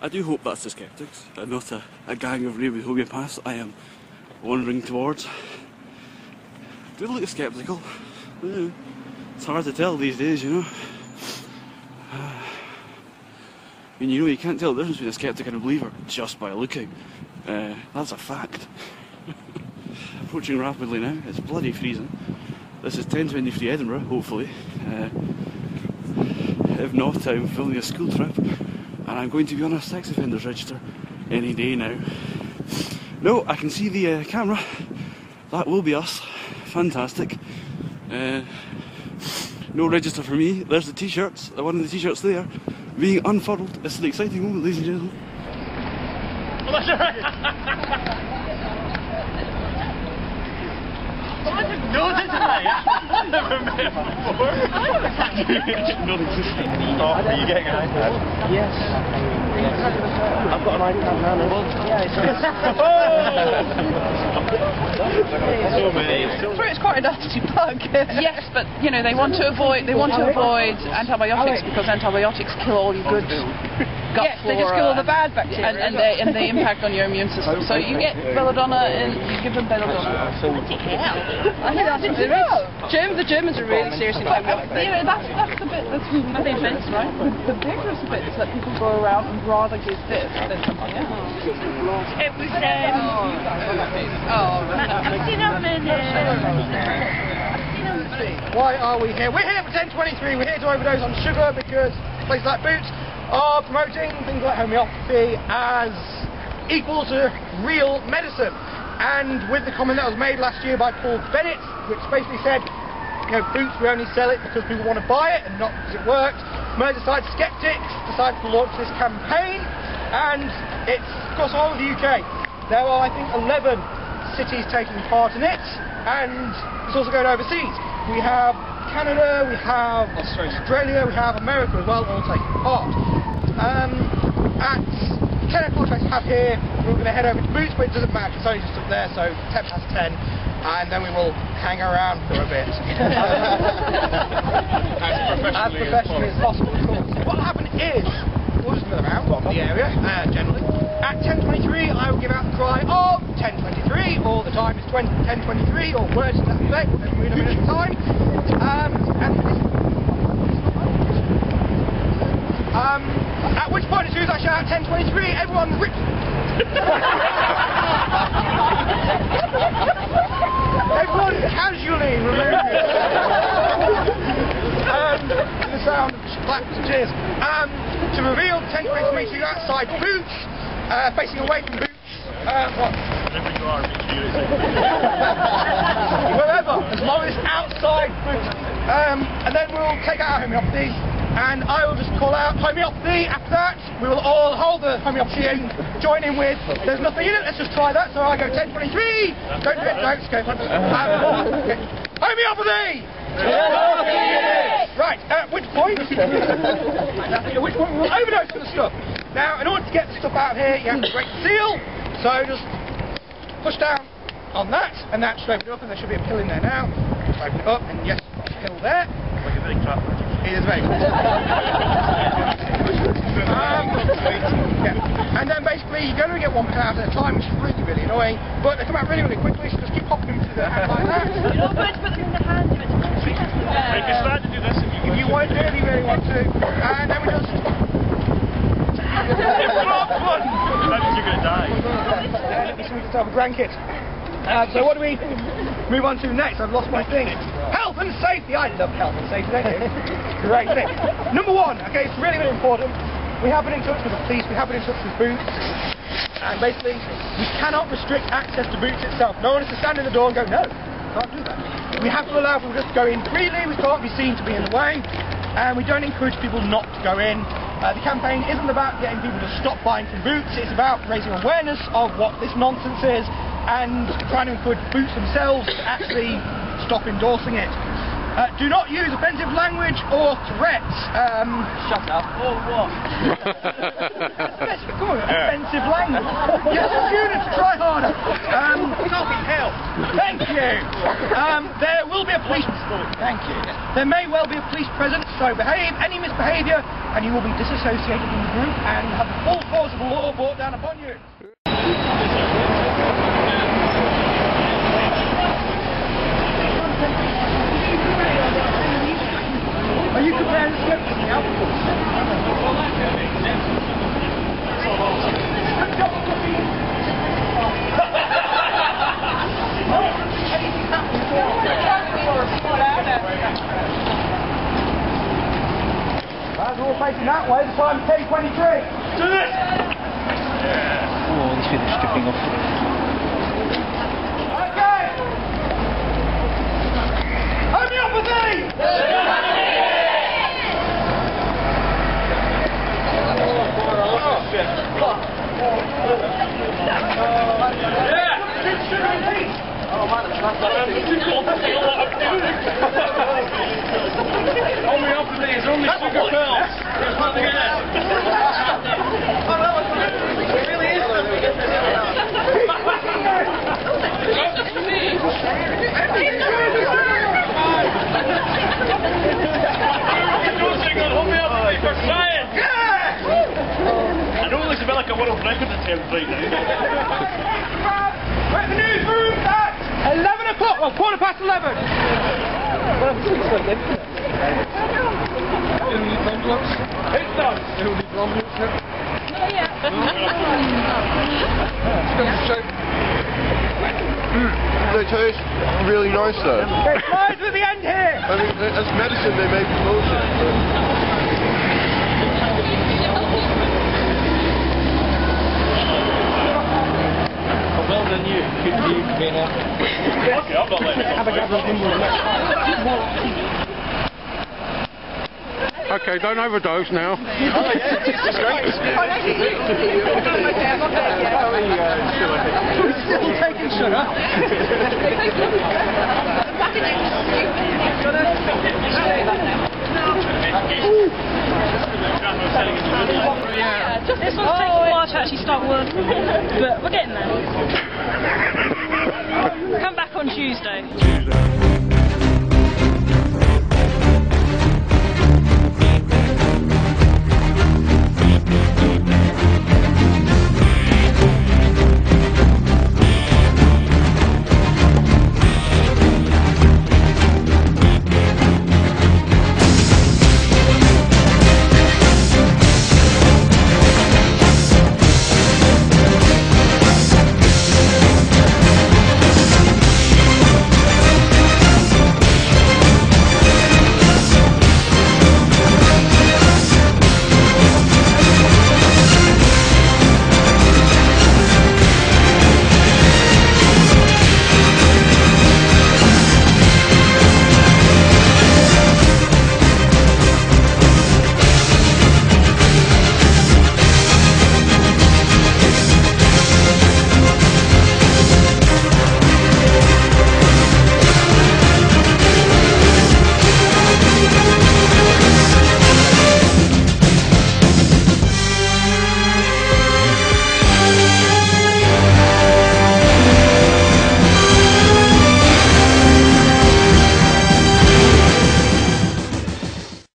I do hope that's the Skeptics, and not a gang of rabid homeopaths I am wandering towards. Do they look sceptical? Yeah. It's hard to tell these days, you know. I mean, you know, you can't tell the difference between a skeptic and a believer just by looking. That's a fact. Approaching rapidly now. It's bloody freezing. This is 10:23 Edinburgh, hopefully. If not, I'm filming a school trip, and I'm going to be on a sex offenders register any day now. No, I can see the camera. That will be us. Fantastic. No register for me. There's the t-shirts. One of the t-shirts there being unfurled. It's an exciting moment, ladies and gentlemen. Well, that's alright. I didn't know this, I've never met him before. Not existing. Stop, are you getting an iPad? Yes. I've got an iPad now. Yeah, so many. It's quite a nasty bug. Yes, but you know they want to avoid antibiotics because antibiotics kill all your good gut flora. They just kill all the bad bacteria. And they impact on your immune system. So you get belladonna and you give them belladonna. I think that's what it is. The Germans are really serious in homeopathy. Yeah, that's the bit that's Nothing offense, right? the vigorous bit is that people go around and rather give this than something else. It was I've seen them in Why are we here? We're here for 1023. We're here to overdose on sugar because places like Boots are promoting things like homeopathy as equal to real medicine. And with the comment that was made last year by Paul Bennett, which basically said, you know, Boots, we only sell it because people want to buy it and not because it worked. Merseyside Skeptics decided to launch this campaign, and it's across all of the UK. There are, I think, 11 cities taking part in it, and it's also going overseas. We have Canada, we have Australia, we have America as well, all taking part. At 10 o'clock I have here, we're going to head over to Boots, but it doesn't matter, it's only just up there, so 10 past 10, and then we will hang around for a bit. As professionally as possible, of course. What will happen is, we'll just mill around the area, generally. At 10:23, I will give out the cry of 10:23, or the time is 10:23, or words to that effect, whatever we know at the time. At which point, as soon as I shout 10:23, everyone rips. Everyone casually removes the sound of claps and cheers. To reveal 10:23, so you're outside Boots, facing away from Boots. Wherever, as long as it's outside Boots. And then we'll take out our homeopathy, and I will just call out homeopathy. After that, we will all hold the homeopathy and join in with, there's nothing in it, let's just try that. So I go 10:23, don't do it, don't, just go. Okay. Homeopathy! Right, at which point we will overdose on the stuff. Now, in order to get the stuff out of here, you have to break the seal, so just push down on that, and that should open it up, and there should be a pill in there now. Just open it up, and yes, there's a pill there. Like a big trap magic. It is very good. Yeah. And then basically, you're going to get one pill out at a time, which is really, really annoying, but they come out really, really quickly, so just keep popping them into the hand like that. You're not going to put them in the hand, but You can start to do this If you want, really, really want to, and then we just... It's not fun! That means you're going to die. It's something to have a grandkid. So what do we move on to next? I've lost my thing. Health and safety! I love health and safety, don't you? Great thing. Number one, okay, it's really, really important. We have been in touch with the police, we have been in touch with Boots, and basically, we cannot restrict access to Boots itself. No one is to stand in the door and go, no, can't do that. We have to allow people just to go in freely, we can't be seen to be in the way, and we don't encourage people not to go in. The campaign isn't about getting people to stop buying from Boots, it's about raising awareness of what this nonsense is, and trying to encourage Boots themselves to actually stop endorsing it. Do not use offensive language or threats. Shut up. Oh, what? Come on, offensive language. Yes, students, try harder. Can't be helped. Thank you. There will be a police... Thank you. There may well be a police presence, so behave. Any misbehaviour and you will be disassociated from the group and have the full force of the law brought down upon you. Are you comparing the script to the album? As we're all facing that way, the time's 10:23. Do this! Oh, these people are stripping off. Okay! Homeopathy! Homeopathy is only sugar pills. There's nothing in it. It really is homeopathy for science. I know this is a bit like a world record attempt right now. We're at the newsroom at 11 o'clock, well, 11:15. It's done. They taste really nice though. It flies at the end here. I mean, as medicine they may be bullshit, but... Well done you. Good to you, Peter. Okay, I'm not letting Okay, don't overdose now. Oh yeah, Jesus Christ. Still taking sugar. Yeah, this one's taking a while to actually start working, but we're getting there. Come back on Tuesday.